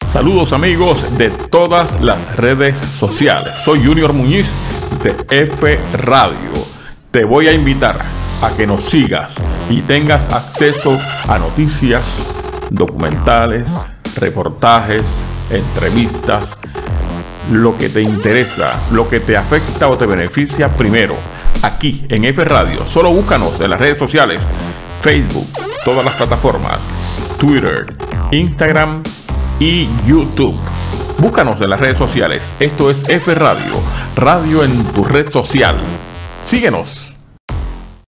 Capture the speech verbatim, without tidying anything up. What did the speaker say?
Saludos amigos de todas las redes sociales. Soy Junior Muñiz de F Radio. Te voy a invitar a que nos sigas y tengas acceso a noticias, documentales, reportajes, entrevistas, lo que te interesa, lo que te afecta o te beneficia primero, aquí en F Radio. Solo búscanos en las redes sociales, Facebook, todas las plataformas, Twitter, Instagram y YouTube. Búscanos en las redes sociales. Esto es F Radio, radio en tu red social. Síguenos.